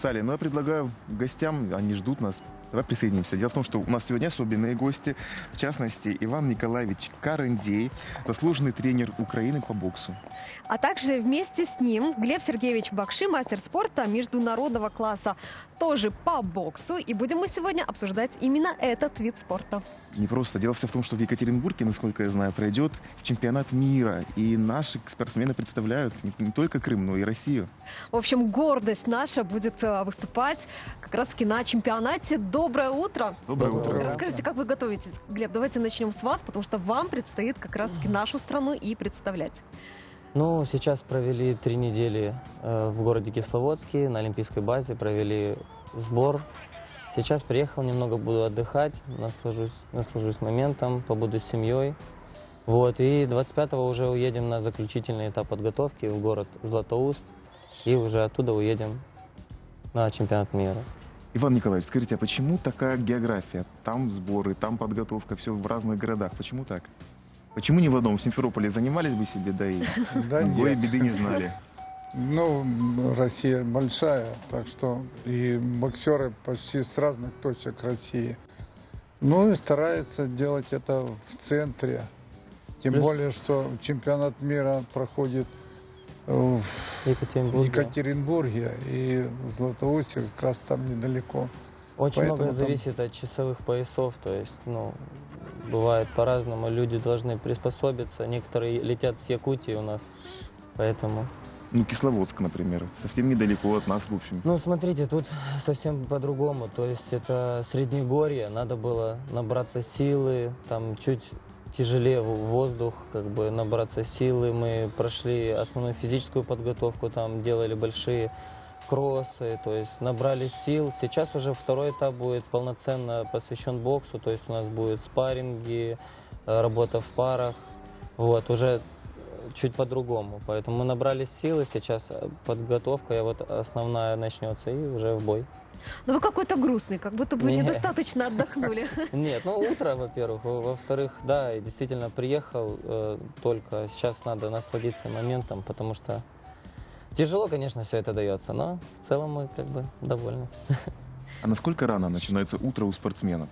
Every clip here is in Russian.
Салли, но я предлагаю гостям, они ждут нас. Давай присоединимся. Дело в том, что у нас сегодня особенные гости. В частности, Иван Николаевич Карандей, заслуженный тренер Украины по боксу. А также вместе с ним Глеб Сергеевич Бакши, мастер спорта международного класса, тоже по боксу. И будем мы сегодня обсуждать именно этот вид спорта. Не просто. Дело все в том, что в Екатеринбурге, насколько я знаю, пройдет чемпионат мира. И наши спортсмены представляют не только Крым, но и Россию. В общем, гордость наша будет выступать как раз-таки на чемпионате. Доброе утро! Доброе утро. Расскажите, как вы готовитесь? Глеб, давайте начнем с вас, потому что вам предстоит как раз-таки нашу страну и представлять. Ну, сейчас провели 3 недели в городе Кисловодске, на олимпийской базе, провели сбор. Сейчас приехал, немного буду отдыхать, наслажусь моментом, побуду с семьей. Вот, и 25-го уже уедем на заключительный этап подготовки в город Златоуст, и уже оттуда уедем на чемпионат мира. Иван Николаевич, скажите, а почему такая география? Там сборы, там подготовка, все в разных городах. Почему так? Почему не в одном? В Симферополе занимались бы себе, да и другой беды не знали. Ну, Россия большая, так что и боксеры почти с разных точек России. Ну и стараются делать это в центре. Тем более, что чемпионат мира проходит в Екатеринбурге и в Златоусте, как раз там недалеко. Очень Поэтому многое там зависит от часовых поясов, то есть, ну, бывает по-разному, люди должны приспособиться, некоторые летят с Якутии у нас, поэтому... Ну, Кисловодск, например, совсем недалеко от нас, в общем. Ну, смотрите, тут совсем по-другому, то есть это Среднегорье, надо было набраться силы, там чуть тяжелее воздух, как бы набраться силы, мы прошли основную физическую подготовку, там делали большие кроссы, то есть набрали сил. Сейчас уже второй этап будет полноценно посвящен боксу, то есть у нас будут спарринги, работа в парах, вот, уже чуть по-другому. Поэтому мы набрали силы, сейчас подготовка, вот основная начнется, и уже в бой. Но вы какой-то грустный, как будто бы Не. недостаточно отдохнули. Нет, ну утро, во-первых. Во-вторых, да, я действительно приехал только. Сейчас надо насладиться моментом, потому что тяжело, конечно, все это дается, но в целом мы как бы довольны. А насколько рано начинается утро у спортсменов?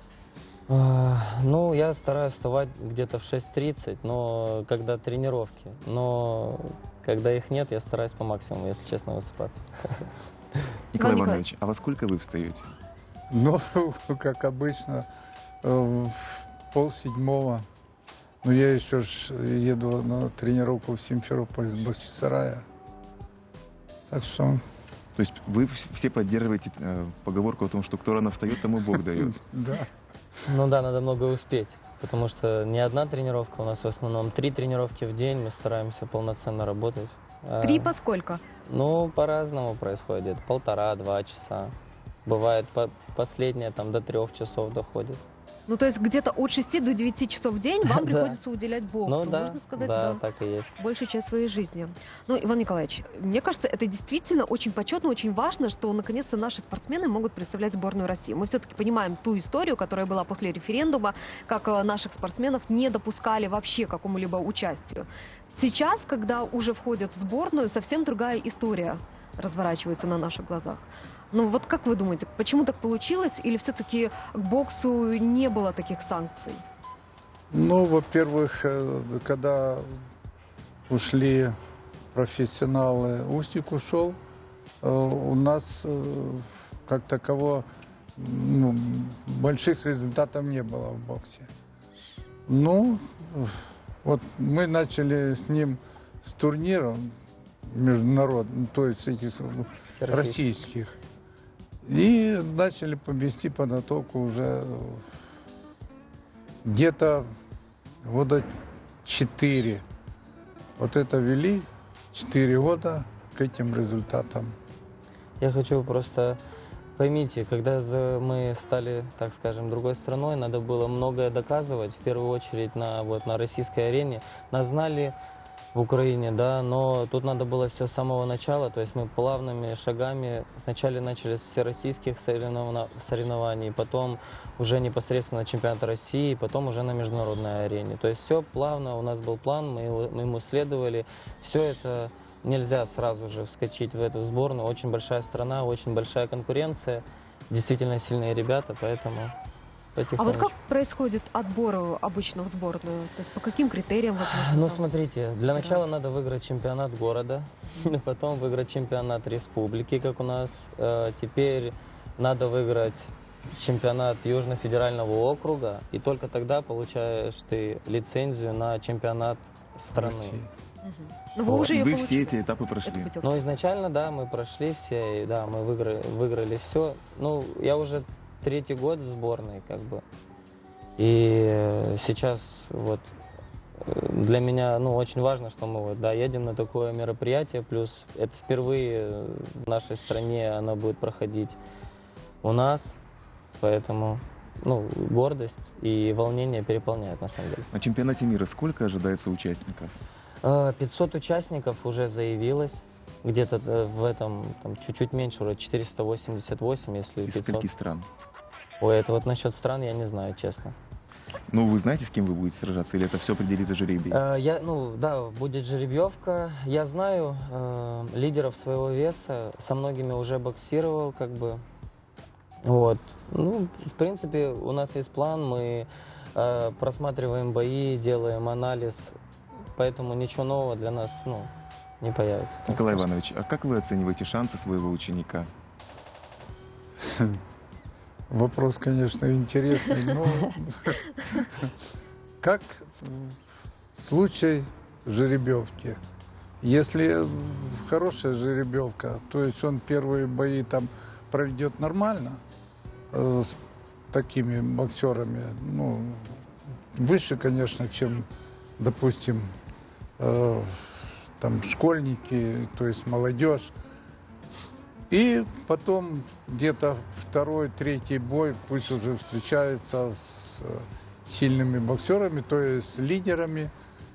Ну, я стараюсь вставать где-то в 6:30, но когда тренировки. Но когда их нет, я стараюсь по максимуму, если честно, высыпаться. Николай Иванович, а во сколько вы встаете? Ну, как обычно, в 6:30. Но я еще еду на тренировку в Симферополь с Бахчисарая. Так что... То есть вы все поддерживаете поговорку о том, что кто рано встает, тому Бог дает. Да. Ну да, надо много успеть, потому что не одна тренировка, у нас в основном 3 тренировки в день, мы стараемся полноценно работать. 3 по сколько? Ну, по-разному происходит, 1,5-2 часа. Бывает, последнее там до 3 часов доходит. Ну, то есть где-то от 6 до 9 часов в день вам приходится уделять боксу, Ну да, можно сказать, да, так и есть. большую часть своей жизни. Ну, Иван Николаевич, мне кажется, это действительно очень почетно, очень важно, что наконец-то наши спортсмены могут представлять сборную России. Мы все-таки понимаем ту историю, которая была после референдума, как наших спортсменов не допускали вообще к какому-либо участию. Сейчас, когда уже входят в сборную, совсем другая история разворачивается на наших глазах. Ну вот как вы думаете, почему так получилось? Или все-таки к боксу не было таких санкций? Ну, во-первых, когда ушли профессионалы, Устик ушел, у нас как такового больших результатов не было в боксе. Ну, вот мы начали с ним с турниров международных, то есть этих российских. И начали вести подготовку уже где-то года 4. Вот это вели 4 года к этим результатам. Я хочу просто... Поймите, когда мы стали, так скажем, другой страной, надо было многое доказывать, в первую очередь на российской арене. Нас знали в Украине, да, но тут надо было все с самого начала, то есть мы плавными шагами сначала начали с всероссийских соревнований, потом уже непосредственно чемпионата России, потом уже на международной арене. То есть все плавно, у нас был план, мы ему следовали, все это нельзя сразу же вскочить в эту сборную. Очень большая страна, очень большая конкуренция, действительно сильные ребята, поэтому А вот потихонечку. как происходит отбор обычно в сборную? То есть по каким критериям, возможно? Ну, там? смотрите, для начала надо выиграть чемпионат города, потом выиграть чемпионат республики, как у нас. Теперь надо выиграть чемпионат Южно-федерального округа, и только тогда получаешь ты лицензию на чемпионат страны. России. Ну, вы Вот. уже И ее вы получили, все эти этапы эту прошли. путевку. Но изначально, да, мы прошли все, и да, мы выиграли все. Ну, я уже 3-й год в сборной, как бы. И сейчас вот для меня, ну, очень важно, что мы вот, да, едем на такое мероприятие, плюс это впервые в нашей стране оно будет проходить у нас, поэтому, ну, гордость и волнение переполняют, на самом деле. На чемпионате мира сколько ожидается участников? 500 участников уже заявилось, где-то в этом, там, чуть-чуть меньше, вроде 488, если Из 500. скольки стран? Ой, это вот насчет стран я не знаю, честно. Ну, вы знаете, с кем вы будете сражаться, или это все определит жребий? Ну, да, будет жеребьевка. Я знаю лидеров своего веса, со многими уже боксировал, как бы. Вот. Ну, в принципе, у нас есть план, мы просматриваем бои, делаем анализ, поэтому ничего нового для нас, ну, не появится. так Николай скажем. Иванович, а как вы оцениваете шансы своего ученика? Вопрос, конечно, интересный, но как в случае жеребьевки. Если хорошая жеребьевка, то есть он первые бои там проведет нормально с такими боксерами, ну, выше, конечно, чем, допустим, там школьники, то есть молодежь. И потом где-то 2-й, 3-й бой пусть уже встречается с сильными боксерами, то есть с лидерами.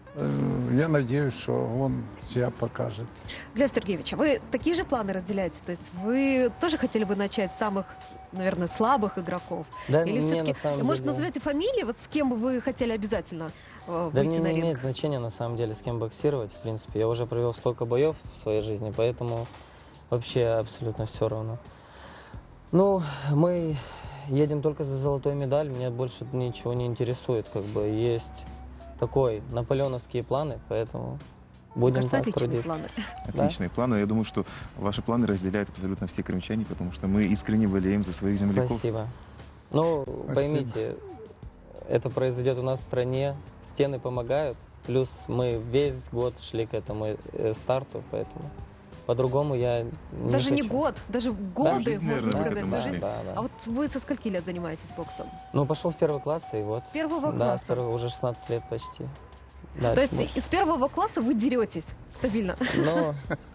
Я надеюсь, что он себя покажет. Глеб Сергеевич, а вы такие же планы разделяете? То есть вы тоже хотели бы начать с самых, наверное, слабых игроков? Да, Или мне все-таки, на самом может, деле... назовете фамилии, вот с кем бы вы хотели обязательно Да выйти мне на не ринг? имеет значения, на самом деле, с кем боксировать, в принципе. Я уже провел столько боев в своей жизни, поэтому вообще абсолютно все равно. Ну, мы едем только за золотой медаль, меня больше ничего не интересует, как бы есть такой наполеоновские планы, поэтому будем Кажется, так отличные трудиться. планы. Отличные планы. Я думаю, что ваши планы разделяют абсолютно все крымчане, потому что мы искренне болеем за своих земляков. Спасибо. Ну, Спасибо. поймите, это произойдет у нас в стране, стены помогают, плюс мы весь год шли к этому старту, поэтому по-другому я не Даже не хочу. год, даже годы, жизнь, можно наверное, вы к сказать, этому всю шли. жизнь. Да, да. А вот вы со скольки лет занимаетесь боксом? Ну, пошел в 1 класс, и вот. С первого Да, класса? с первого, уже 16 лет почти. Да, То чуть есть больше. из первого класса вы деретесь стабильно? Но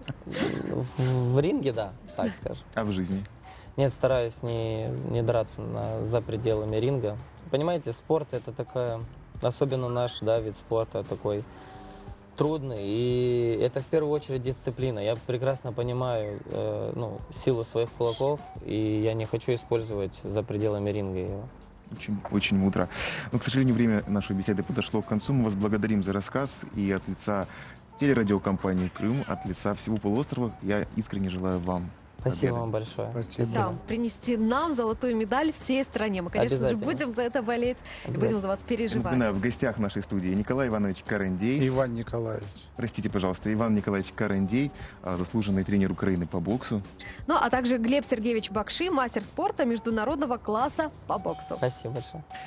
в ринге, да, так скажем. А в жизни? Нет, стараюсь не драться за пределами ринга. Понимаете, спорт это такая, особенно наш, да, вид спорта такой трудный, и это в первую очередь дисциплина. Я прекрасно понимаю ну, силу своих кулаков, и я не хочу использовать за пределами ринга его. Очень, очень мудро. Но, к сожалению, время нашей беседы подошло к концу. Мы вас благодарим за рассказ. И от лица телерадиокомпании «Крым», от лица всего полуострова, я искренне желаю вам Спасибо победы. вам большое. Спасибо. Да, принести нам золотую медаль всей стране. Мы, конечно же, Обязательно. будем за это болеть и будем Обязательно. за вас переживать. Напоминаю, в гостях нашей студии Николай Иванович Карандей. Иван Николаевич. Простите, пожалуйста, Иван Николаевич Карандей, заслуженный тренер Украины по боксу. Ну, а также Глеб Сергеевич Бакши, мастер спорта международного класса по боксу. Спасибо большое.